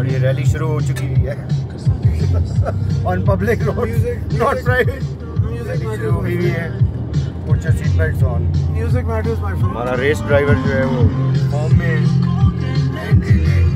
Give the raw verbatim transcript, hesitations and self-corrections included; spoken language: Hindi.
और ये रैली शुरू हो चुकी है on public road, not private. शुरू हो गई है। Put your seat belts on. Music matters my friend. हमारा रेस ड्राइवर जो है वो फॉर्म में है।